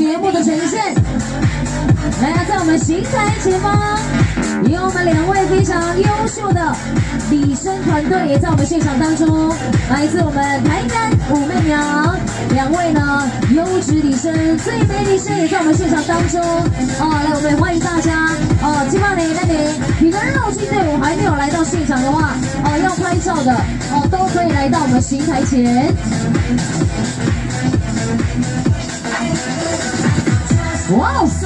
节目的呈现。来啊，在我们邢台前方，有我们2位非常优秀的礼生团队也在我们现场当中，来自我们台南武媚娘2位呢优质礼生最美礼生也在我们现场当中来我们欢迎大家今晚你的绕境队伍还没有来到现场的话要拍照的都可以来到我们邢台前。哇哦！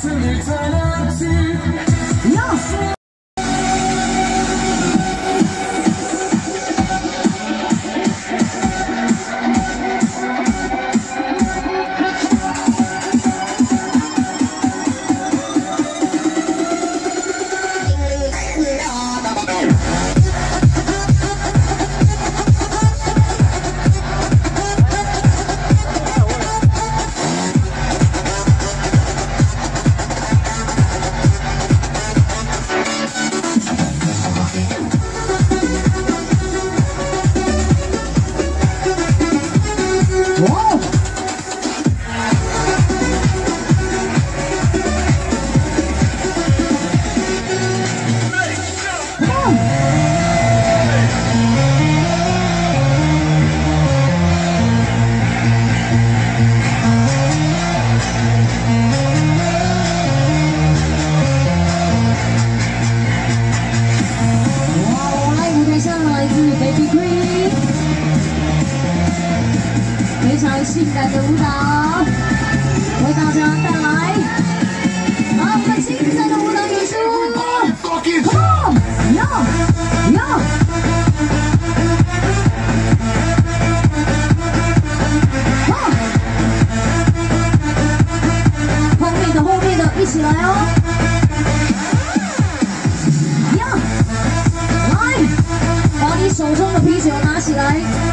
非常性感的舞蹈，为大家带来我们精彩的舞蹈演出。Come on， yo， 后面的一起来哦。来，把你手中的啤酒拿起来。